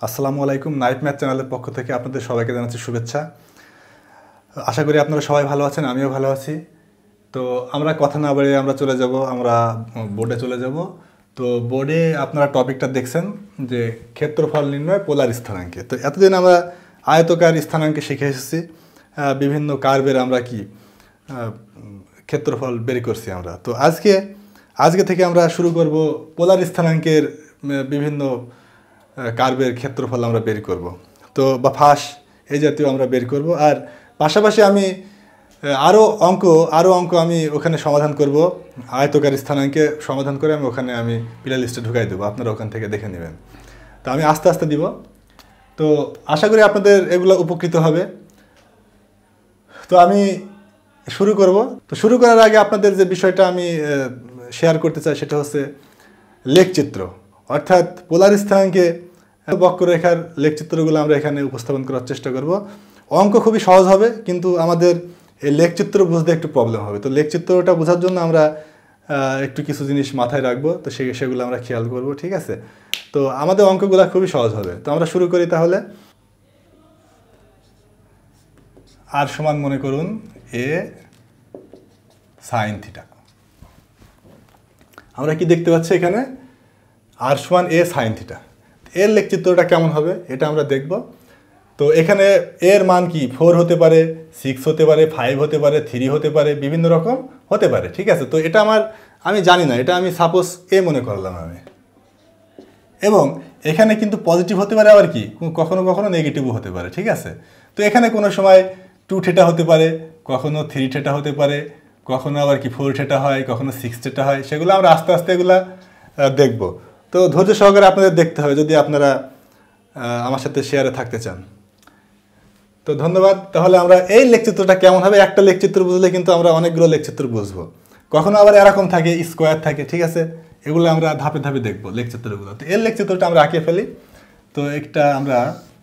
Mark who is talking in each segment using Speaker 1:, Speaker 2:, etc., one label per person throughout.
Speaker 1: আসসালামু আলাইকুম। Night math চ্যানেলের পক্ষ থেকে আপনাদের সবাইকে জানাচ্ছি শুভেচ্ছা। আশা করি আপনারা সবাই ভালো আছেন, আমিও ভালো আছি। তো আমরা কথা না বাড়িয়ে আমরা বোর্ডে চলে যাব। তো বোর্ডে আপনারা টপিকটা দেখছেন যে ক্ষেত্রফল নির্ণয় পোলার স্থানাঙ্কে। তো এতদিন আমরা আয়তকার স্থানাঙ্কে শিখে এসেছি, বিভিন্ন কার্ভের আমরা ক্ষেত্রফল বের করছি আমরা। তো আজকে থেকে আমরা শুরু করব পোলার স্থানাঙ্কের বিভিন্ন কার্ভের ক্ষেত্রফল আমরা বের করব। তো বা ফাঁস এই জাতীয় আমরা বের করব। আর পাশাপাশি আমি আরও অঙ্ক আমি ওখানে সমাধান করব। আয়তকার স্থানাঙ্কে সমাধান করে আমি প্লে লিস্টে ঢুকাই দেবো, আপনারা ওখান থেকে দেখে নেবেন। তো আমি আস্তে আস্তে দিব। তো আশা করি আপনাদের এগুলো উপকৃত হবে। তো আমি শুরু করব। তো শুরু করার আগে আপনাদের যে বিষয়টা আমি শেয়ার করতে চাই সেটা হচ্ছে লেখচিত্র, অর্থাৎ পোলার স্থানাঙ্কে বক্ররেখার লেখচিত্রগুলো আমরা এখানে উপস্থাপন করার চেষ্টা করব। অঙ্ক খুবই সহজ হবে, কিন্তু আমাদের এই লেখচিত্র বুঝতে একটু প্রবলেম হবে। তো লেখচিত্রটা বোঝার জন্য আমরা একটু কিছু জিনিস মাথায় রাখবো, তো সেগুলো আমরা খেয়াল করব, ঠিক আছে? তো আমাদের অঙ্কগুলো খুবই সহজ হবে। তো আমরা শুরু করি তাহলে। আর সমান মনে করুন এ সাইন থিটা। আমরা কি দেখতে পাচ্ছি এখানে? আর সমান এ সাইন থিটা। এর লেখচিত্রটা কেমন হবে এটা আমরা দেখব। তো এখানে এর মান কি 4 হতে পারে, 6 হতে পারে, 5 হতে পারে, 3 হতে পারে, বিভিন্ন রকম হতে পারে, ঠিক আছে? তো এটা আমি জানি না, এটা আমি সাপোজ এ মনে করলাম আমি। এবং এখানে কিন্তু পজিটিভ হতে পারে, আবার কি কখনো কখনো নেগেটিভও হতে পারে, ঠিক আছে? তো এখানে কোনো সময় 2 থেটা হতে পারে, কখনো 3 থেটা হতে পারে, কখনো আবার কি 4 থেটা হয়, কখনো 6 থেটা হয়। সেগুলো আমরা আস্তে আস্তে এগুলা দেখব। তো ধৈর্য সহকারে আপনাদের দেখতে হবে যদি আপনারা আমার সাথে শেয়ারে থাকতে চান। তো ধন্যবাদ। তাহলে আমরা এই লেখচিত্রটা কেমন হবে, একটা লেখচিত্র বুঝলে কিন্তু আমরা অনেকগুলো লেখচিত্র বুঝবো। কখনো আবার এরকম থাকে, স্কোয়ার থাকে, ঠিক আছে? এগুলো আমরা ধাপে ধাপে দেখবো লেখচিত্রগুলো। তো এর লেখচিত্রটা আমরা আঁকিয়ে ফেলি। তো একটা আমরা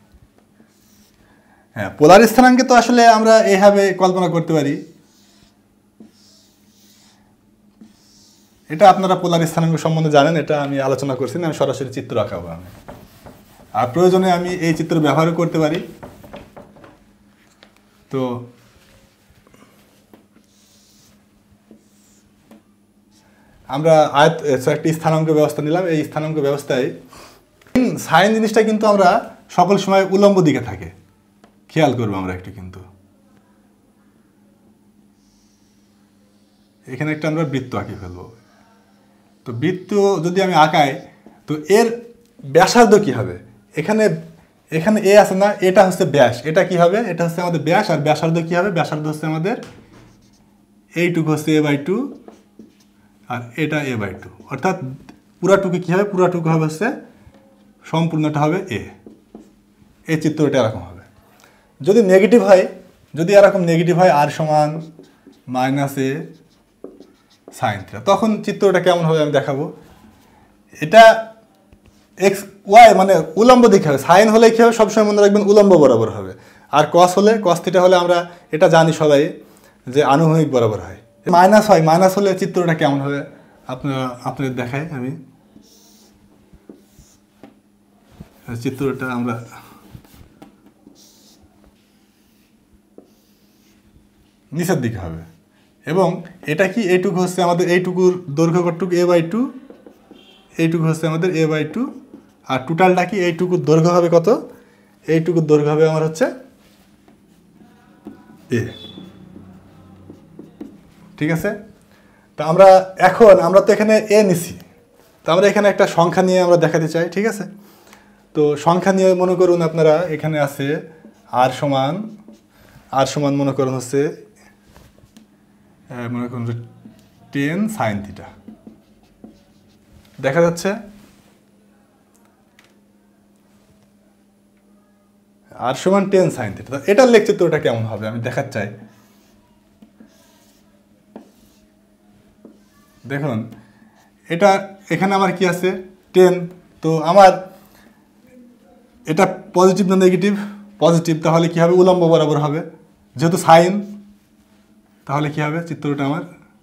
Speaker 1: পোলার স্থানাঙ্কে তো আসলে আমরা এইভাবে কল্পনা করতে পারি। এটা আপনারা পোলার স্থানাঙ্ক সম্বন্ধে জানেন, এটা আমি আলোচনা করছি না, আমি সরাসরি চিত্র আঁকাবো আমি। আর প্রয়োজনে আমি এই চিত্র ব্যবহারও করতে পারি। তো আমরা একটি স্থানাঙ্ক ব্যবস্থা নিলাম। এই স্থানাঙ্ক ব্যবস্থায় সাইন জিনিসটা কিন্তু আমরা সকল সময় উলম্ব দিকে থাকে, খেয়াল করবো আমরা একটু। কিন্তু এখানে একটা আমরা বৃত্ত আঁকি ফেলবো। তো বৃত্ত যদি আমি আঁকাই, তো এর ব্যাসার্ধ কি হবে? এখানে এ আছে না, এটা হচ্ছে ব্যাস। এটা কি হবে? এটা হচ্ছে আমাদের ব্যাস। আর ব্যাসার্ধ কি হবে? ব্যাসার্ধ হচ্ছে আমাদের এইটুকু হচ্ছে a/2, আর এটা a/2। অর্থাৎ পুরাটুকু কি হবে? পুরাটুকু হবে হচ্ছে, সম্পূর্ণটা হবে এ। এই চিত্রটা এরকম হবে। যদি নেগেটিভ হয়, যদি এরকম নেগেটিভ হয় আর সমান -a সাইন থিটা, তখন চিত্রটা কেমন হবে আমি দেখাবো। এটা এক্স ওয়াই মানে উলম্ব দিকে হবে। সাইন হলে কি হবে? সবসময় মনে রাখবেন উলম্ব বরাবর হবে। আর কস থিটা হলে আমরা এটা জানি সবাই যে আনুভূমিক বরাবর হয়। মাইনাস হলে চিত্রটা কেমন হবে আপনাদের দেখাই আমি। চিত্রটা আমরা নিচের দিকে হবে। এবং এটা কি? এইটুকু হচ্ছে আমাদের, এইটুকুর দৈর্ঘ্য কতটুকু? a/2। এইটুকু হচ্ছে আমাদের a/2। আর টোটালটা কি? এইটুকুর দৈর্ঘ্য হবে কত? এইটুকুর দৈর্ঘ্য হবে আমার হচ্ছে এ, ঠিক আছে? তো আমরা তো এখানে এ নিছি। তো আমরা এখানে একটা সংখ্যা নিয়ে আমরা দেখাতে চাই, ঠিক আছে? তো সংখ্যা নিয়ে মনে করুন আপনারা এখানে আছে আর সমান মনে করুন হচ্ছে 10 সাইন থিটা। দেখা যাচ্ছে? আর সমান 10 সাইন থিটা। এটার লেখচিত্রটা কেমন হবে আমি দেখাতে চাই। দেখুন, এখানে আমার কি আছে? 10। তো আমার এটা পজিটিভ না নেগেটিভ? পজিটিভ। তাহলে কি হবে? উলম্ব বরাবর হবে, যেহেতু সাইন। তাহলে কি হবে চিত্রটা আমার?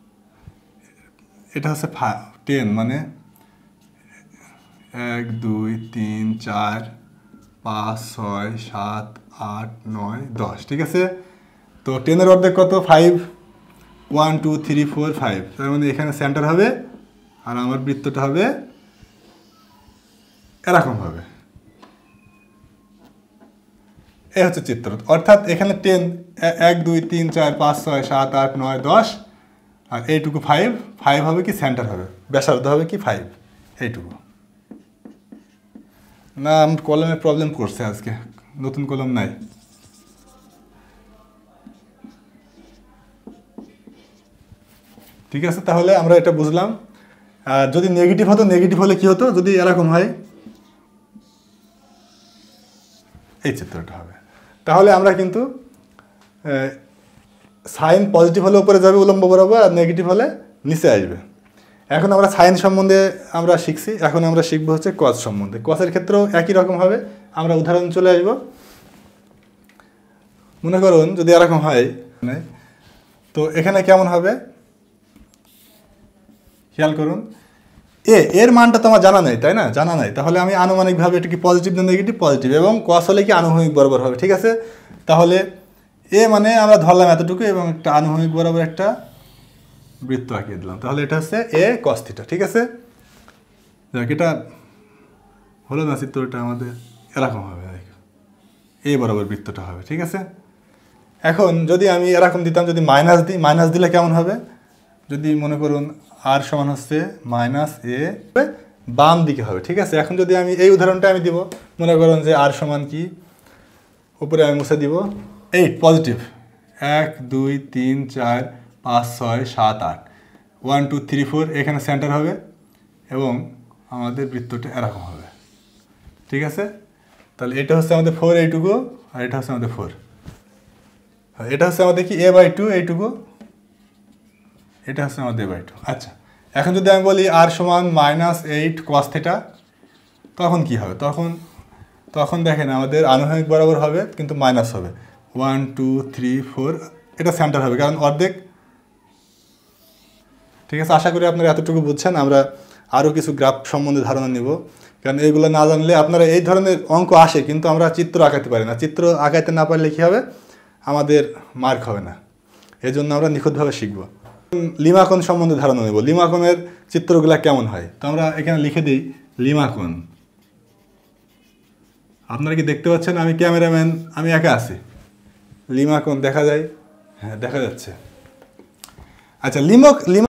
Speaker 1: এটা হচ্ছে 10 মানে 1 2 3 4 5 6 7 8 9 10, ঠিক আছে। তো 10-এর অর্ধেক কত? 5। 1 2 3 4 5, তার মানে এখানে সেন্টার হবে আর আমার বৃত্তটা হবে এরকম হবে। এই হচ্ছে চিত্র। অর্থাৎ এখানে 10 1 2 3 4 5 6 7 8 9 10 আর এইটুকু 5 হবে কি সেন্টার হবে, ব্যাসার্ধ হবে কি 5, এইটুকু। না আমার কলমে প্রবলেম করছে আজকে, নতুন কলম নাই। ঠিক আছে, তাহলে আমরা এটা বুঝলাম। আর যদি নেগেটিভ হতো, নেগেটিভ হলে কি হতো? যদি এরকম হয় এই চিত্রটা হবে। তাহলে আমরা কিন্তু সাইন পজিটিভ হলে উপরে যাবে উলম্ব বরাবর, আর নেগেটিভ হলে নিচে আসবে। এখন আমরা সাইন সম্বন্ধে আমরা শিখছি, এখন আমরা শিখবো হচ্ছে কস সম্বন্ধে। কসের ক্ষেত্রেও একই রকম হবে। আমরা উদাহরণ চলে আসব। মনে করুন যদি এরকম হয়, তো এখানে কেমন হবে খেয়াল করুন। এর মানটা তো আমার জানা নাই, তাই না? জানা নাই, তাহলে আমি আনুমানিকভাবে এটা কি পজিটিভ না নেগেটিভ? পজিটিভ। এবং কস হলে কি আনুভূমিক বরাবর হবে, ঠিক আছে। তাহলে মানে আমরা ধরলাম এতটুকু এবং একটা আনুভূমিক বরাবর একটা বৃত্ত আঁকিয়ে দিলাম। তাহলে এটা হচ্ছে কস থিটা, ঠিক আছে। দেখ এটা হলো না, চিত্রটা আমাদের এরকম হবে, বরাবর বৃত্তটা হবে, ঠিক আছে। এখন যদি আমি এরকম দিতাম, যদি মাইনাস দিই, মাইনাস দিলে কেমন হবে? যদি মনে করুন আর সমান হচ্ছে -a, বাম দিকে হবে, ঠিক আছে। এখন যদি আমি এই উদাহরণটা আমি দিব, মনে করুন যে আর সমান কি, উপরে আমি মুছে দিব 8 পজিটিভ, 1 2 3 4 5 6 7 8, 1 2 3 4, এখানে সেন্টার হবে এবং আমাদের বৃত্তটা এরকম হবে, ঠিক আছে। তাহলে এটা হচ্ছে আমাদের 4 এইটুকু, আর এটা হচ্ছে আমাদের 4, এটা হচ্ছে আমাদের কি a/2 এইটুকু, এটা হচ্ছে আমাদের a/2। আচ্ছা, এখন যদি আমি বলি আর সমান -8 cos থিটা, তখন কি হবে? তখন দেখেন আমাদের আনুভূমিক বরাবর হবে কিন্তু মাইনাস হবে। 1 2 3 4, এটা সেন্টার হবে কারণ অর্ধেক, ঠিক আছে। আশা করি আপনারা এতটুকু বুঝছেন। আমরা আরও কিছু গ্রাফ সম্বন্ধে ধারণা নিব, কারণ এইগুলো না জানলে আপনারা এই ধরনের অঙ্ক আসে কিন্তু আমরা চিত্র আঁকাতে পারি না। চিত্র আঁকাতে না পারলে কী হবে? আমাদের মার্ক হবে না। এই জন্য আমরা নিখুঁতভাবে শিখব। লিমাকোণ সম্বন্ধে ধারণা নেব। লিমাকোণের চিত্রগুলো কেমন হয়, তো আমরা এখানে লিখে দিই লিমাকোণ। আপনারা কি দেখতে পাচ্ছেন? আমি ক্যামেরাম্যান, আমি একা আছি। লিমাকোণ দেখা যায়? হ্যাঁ দেখা যাচ্ছে। আচ্ছা,